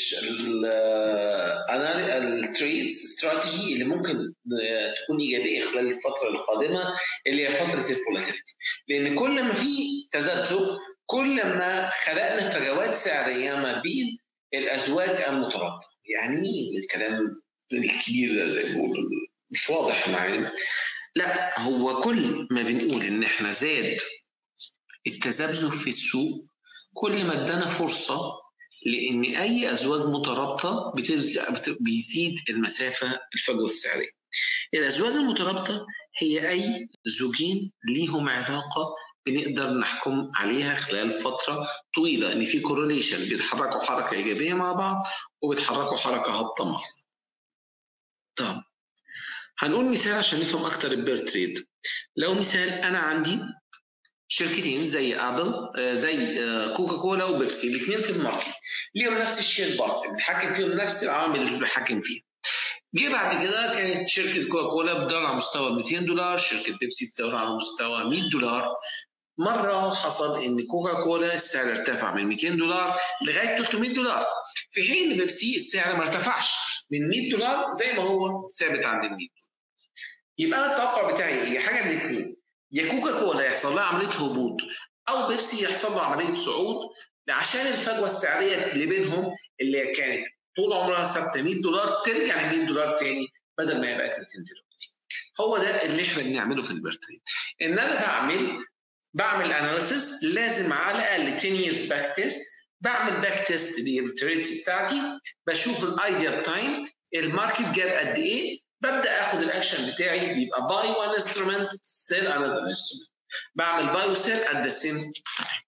[SPEAKER 1] التريدز استراتيجي اللي ممكن تكون ايجابيه خلال الفتره القادمه، اللي هي فتره الفولاتيليتي، لان كل ما في تذبذب كل ما خلقنا فجوات سعريه ما بين الازواج المترابطه. يعني الكلام الكبير ده زي ما بيقولوا مش واضح معانا، لا هو كل ما بنقول ان احنا زاد التذبذب في السوق كل ما ادانا فرصه لان اي ازواج مترابطه بيزيد المسافه الفجوه السعريه. الازواج المترابطه هي اي زوجين ليهم علاقه بنقدر نحكم عليها خلال فتره طويله، ان في كورليشن، بيتحركوا حركه ايجابيه مع بعض وبيتحركوا حركه هابطه مع بعض. طب هنقول مثال عشان نفهم اكتر البير تريد. لو مثال انا عندي شركتين زي ابل، زي كوكا كولا وبيبسي، الاثنين في الماركت ليهم نفس الشير بارت، بيتحكم فيهم نفس العوامل اللي بيتحكم فيها. جه بعد كده كانت شركه كوكا كولا بتدور على مستوى مئتين دولار، شركه بيبسي بتدور على مستوى مئة دولار. مره حصل ان كوكا كولا السعر ارتفع من مئتين دولار لغايه ثلاثمئة دولار، في حين بيبسي السعر ما ارتفعش من مئة دولار زي ما هو ثابت عند ال مئة. يبقى انا التوقع بتاعي هي حاجه من الاثنين، يا كوكا كولا يحصل لها عمليه هبوط او بيبسي يحصل لها عمليه صعود، عشان الفجوه السعريه اللي بينهم اللي كانت طول عمرها ثابته مئة دولار ترجع ل مئة دولار تاني بدل ما هي بقت مئتين دلوقتي. هو ده اللي احنا بنعمله في البير تريد، ان انا بعمل بعمل اناليسيس لازم على الاقل عشرة years باك تيست، بعمل باك تيست للتريدز بتاعتي، بشوف الايديال تايم الماركت جاب قد ايه، ببدا اخد الاكشن بتاعي، بيبقى باي وان انسترومنت سيل انذر انسترومنت، بعمل باي وسيل ات ذا سيم تايم.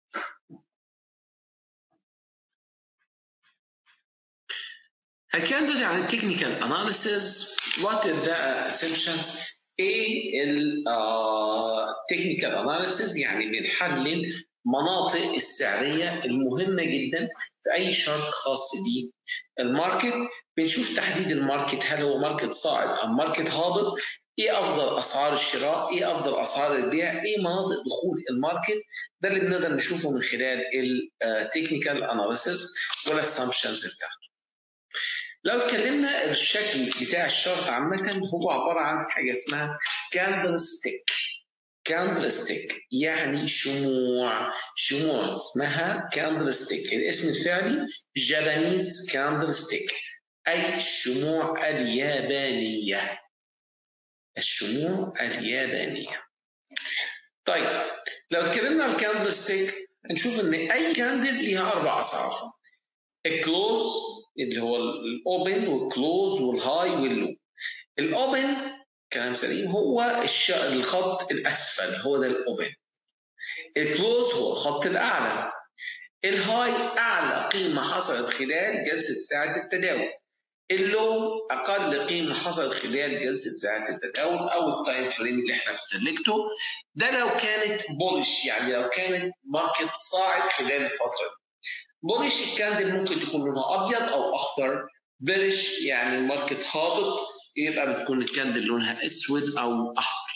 [SPEAKER 1] هنتكلم عن التكنيكال اناليسيس. وات ار ذا اسامبشنز؟ ايه التكنيكال اناليسيس؟ يعني بنحلل مناطق السعريه المهمه جدا في اي شرط خاص بالماركت. بنشوف تحديد الماركت، هل هو ماركت صاعد ام ماركت هابط، ايه افضل اسعار الشراء، ايه افضل اسعار البيع، ايه مناطق دخول الماركت. ده اللي بنقدر نشوفه من خلال التكنيكال اناليسيس والاسامبشنز بتاعته. لو اتكلمنا الشكل بتاع الشرط عامة هو عبارة عن حاجة اسمها كاندل ستيك. كاندل ستيك يعني شموع، شموع اسمها كاندل ستيك. الاسم الفعلي جابانيز كاندل ستيك، أي الشموع اليابانية، الشموع اليابانية. طيب لو اتكلمنا عن الكاندل ستيك هنشوف ان اي كاندل ليها اربع اسعار: الكلوز اللي هو الاوبن والكلوز والهاي واللو. الاوبن كلام سليم، هو الخط الاسفل، هو ده الاوبن. الكلوز هو الخط الاعلى. الهاي اعلى قيمه حصلت خلال جلسه ساعه التداول. اللو اقل قيمه حصلت خلال جلسه ساعه التداول او التايم فريم اللي احنا بنسلكته. ده لو كانت بولش، يعني لو كانت ماركت صاعد خلال الفتره دي. بولش الكاندل ممكن تكون لونها ابيض او اخضر. بيرش يعني ماركت هابط، يبقى بتكون الكاندل لونها اسود او احمر.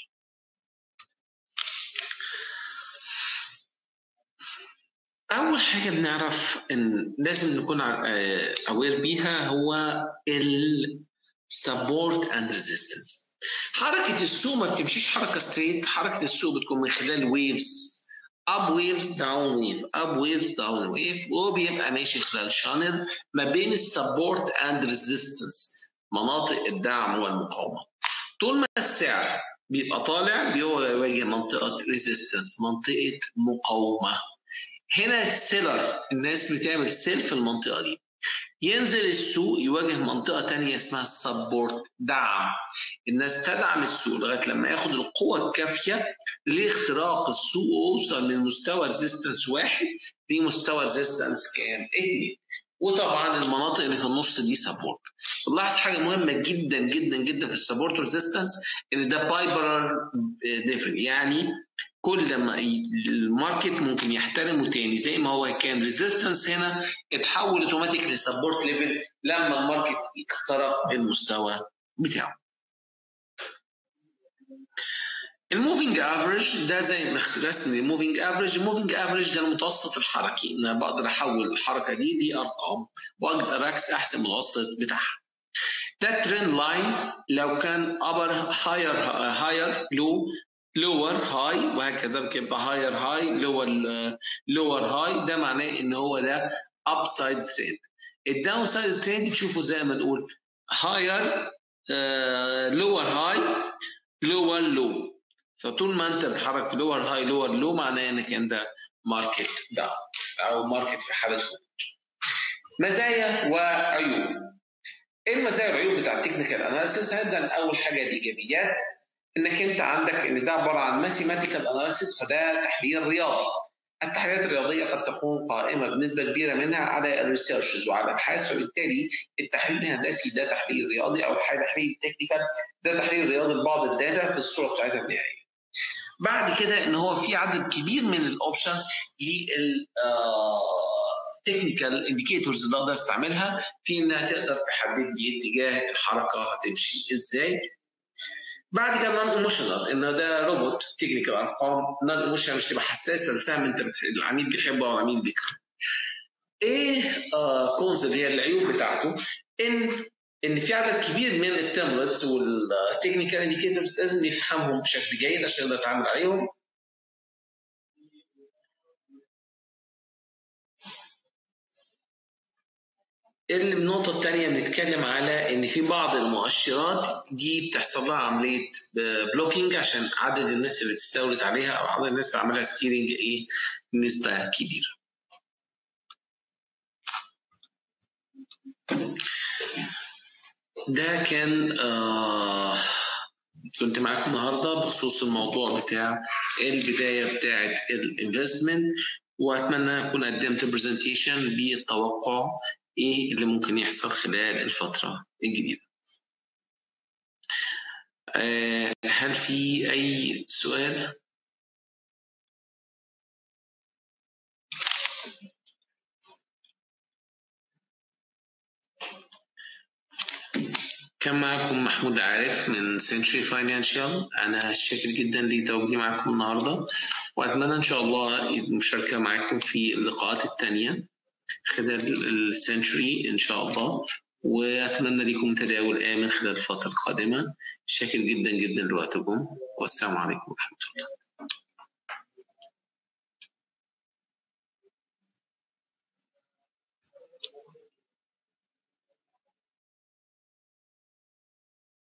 [SPEAKER 1] اول حاجه بنعرف ان لازم نكون اوير بيها هو السبورت اند ريزيستنس. حركه السوق ما بتمشيش حركه ستريت، حركه السوق بتكون من خلال ويفز، اب ويفز داون ويف، اب ويف داون ويف، وبيبقى ماشي خلال شانل ما بين السبورت اند ريزيستنس، مناطق الدعم والمقاومه. طول ما السعر بيبقى طالع بيواجه منطقه ريزيستنس، منطقه مقاومه. هنا السيلر، الناس بتعمل سيل في المنطقه دي. ينزل السوق يواجه منطقه تانية اسمها السبورت، دعم. الناس تدعم السوق لغايه لما ياخد القوه الكافيه لاختراق السوق ويوصل من مستوى ريزيستنس واحد لمستوى ريزيستنس كام؟ اثنين. وطبعا المناطق اللي في النص دي سبورت. تلاحظ حاجه مهمه جدا جدا جدا في السبورت ريزيستنس، ان ده بايبرال ديفن، يعني كل ما الماركت ممكن يحترمه تاني زي ما هو كان ريزيستنس هنا اتحول اوتوماتيك لسبورت ليفل لما الماركت اخترق المستوى بتاعه. الموفينج افريج ده زي رسم الموفينج افريج. الموفينج افريج ده المتوسط الحركي، ان انا بقدر احول الحركه دي لارقام واقدر احسب المتوسط بتاعها. ده ترند لاين، لو كان upper higher higher low lower high وهكذا بيبقى higher high lower lower high، ده معناه ان هو ده upside trend. الداون سايد ترند تشوفه زي ما نقول higher uh, lower high lower low. فطول ما انت بتتحرك lower high lower low معناه انك انت ماركت داون او ماركت في حاله هبوط. مزايا وعيوب. ايه المزايا والعيوب بتاع التكنيكال اناليسيس؟ هنبدا اول حاجه الايجابيات، انك انت عندك ان ده عباره عن ماثيماتيكال اناليسيس، فده تحليل رياضي. التحليلات الرياضيه قد تكون قائمه بنسبه كبيره منها على الريسيرشز وعلى الابحاث، فبالتالي التحليل الهندسي ده تحليل رياضي، او التحليل التكنيكال ده تحليل رياضي لبعض الداتا في الصوره بتاعتها النهائيه. بعد كده ان هو في عدد كبير من الاوبشنز لل تكنيكال انديكيتورز اللي اقدر استعملها في انها تقدر تحدد لي اتجاه الحركه هتمشي ازاي. بعد كده نون ايموشنال، ان ده روبوت تكنيكال ارقام. نون ايموشنال مش تبقى حساسه لسهم انت العميل بيحبه او العميل بيكرهه. ايه آه كونز اللي هي العيوب بتاعته؟ ان ان في عدد كبير من التمبلتس والتكنيكال انديكيتورز لازم نفهمهم بشكل جيد عشان نقدر نتعامل عليهم. النقطة الثانية بنتكلم على إن في بعض المؤشرات دي بتحصل لها عملية بلوكينج عشان عدد الناس اللي تستولد عليها أو عدد الناس اللي عملها ستيرنج إيه نسبة كبيرة. ده كان آه كنت معاكم النهارده بخصوص الموضوع بتاع البداية بتاعة الانفستمنت، وأتمنى أكون قدمت برزنتيشن بالتوقع إيه اللي ممكن يحصل خلال الفترة الجديدة. هل في أي سؤال؟ كان معكم محمود عارف من سنتري فاينانشال. أنا شاكر جدا لتواجدي معكم النهاردة، وأتمنى إن شاء الله المشاركة معكم في اللقاءات التانية خلال السنتري إن شاء الله، وأتمنى لكم تداول آمن خلال الفترة القادمة. شاكر جدا جدا لوقتكم، والسلام عليكم ورحمة الله.